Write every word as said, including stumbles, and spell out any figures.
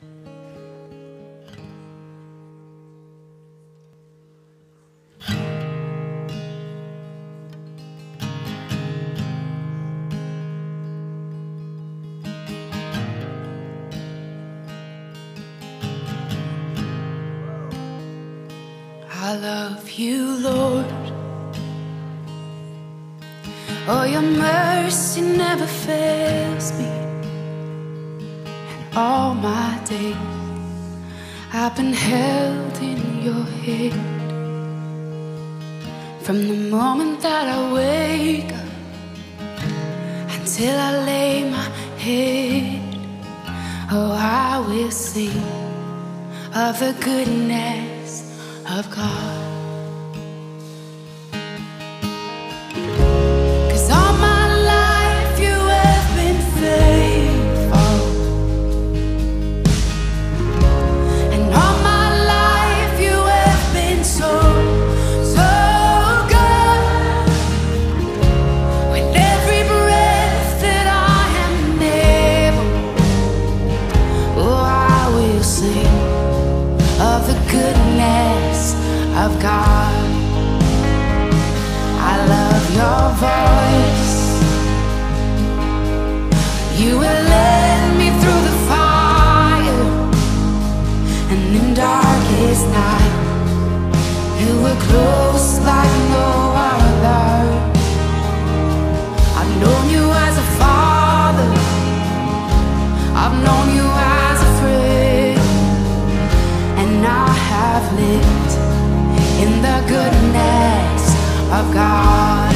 I love you, Lord. Oh, your mercy never fails me. And all my days I've been held in your hand. From the moment that I wake up until I lay my head, oh, I will sing of the goodness of God. 'Cause all my life you have been faithful, and all my life you have been so, so good. With every breath that I am able, oh, I will sing of the goodness of God. I love your voice. You will lead me through the fire, and in darkest night you were close like no other. I've known you as a father, I've known you as a friend, and I have lived in the goodness of God.